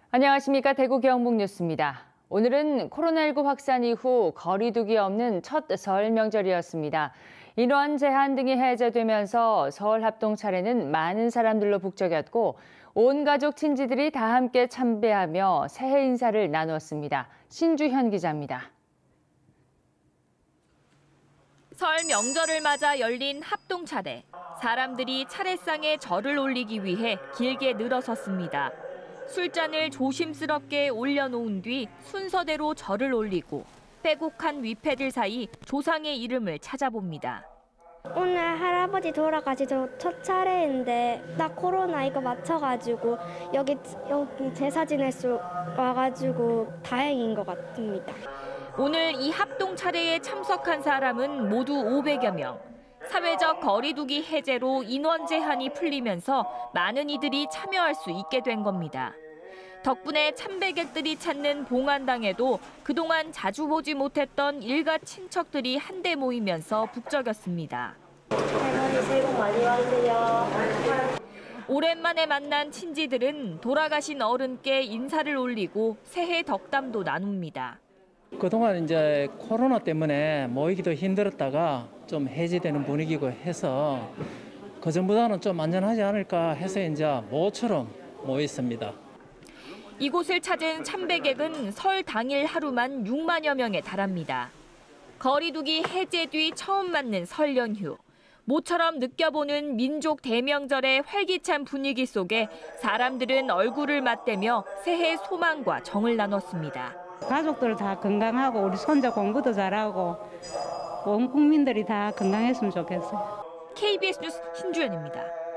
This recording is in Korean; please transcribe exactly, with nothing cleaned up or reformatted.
안녕하십니까. 대구 경북 뉴스입니다. 오늘은 코로나십구 확산 이후 거리 두기 없는 첫 설 명절이었습니다. 인원 제한 등이 해제되면서 서울 합동 차례는 많은 사람들로 북적였고 온 가족 친지들이 다 함께 참배하며 새해 인사를 나누었습니다. 신주현 기자입니다. 설 명절을 맞아 열린 합동 차례. 사람들이 차례상에 절을 올리기 위해 길게 늘어섰습니다. 술잔을 조심스럽게 올려놓은 뒤 순서대로 절을 올리고 빼곡한 위패들 사이 조상의 이름을 찾아봅니다. 오늘 할아버지 돌아가시죠. 첫 차례인데 나 코로나 이거 맞춰가지고 여기 여기 제사 지낼 수 와가지고 다행인 것 같습니다. 오늘 이 합동 차례에 참석한 사람은 모두 오백여 명. 사회적 거리 두기 해제로 인원 제한이 풀리면서 많은 이들이 참여할 수 있게 된 겁니다. 덕분에 참배객들이 찾는 봉안당에도 그동안 자주 보지 못했던 일가 친척들이 한데 모이면서 북적였습니다. 할머니 새해 복 많이 받으세요. 오랜만에 만난 친지들은 돌아가신 어른께 인사를 올리고 새해 덕담도 나눕니다. 그동안 이제 코로나 때문에 모이기도 힘들었다가 좀 해제되는 분위기고 해서 그전보다는 좀 안전하지 않을까 해서 이제 모처럼 모였습니다. 이곳을 찾은 참배객은 설 당일 하루만 육만여 명에 달합니다. 거리두기 해제 뒤 처음 맞는 설 연휴. 모처럼 느껴보는 민족 대명절의 활기찬 분위기 속에 사람들은 얼굴을 맞대며 새해 소망과 정을 나눴습니다. 가족들 다 건강하고 우리 손자 공부도 잘하고 온 국민들이 다 건강했으면 좋겠어요. 케이비에스 뉴스 신주연입니다.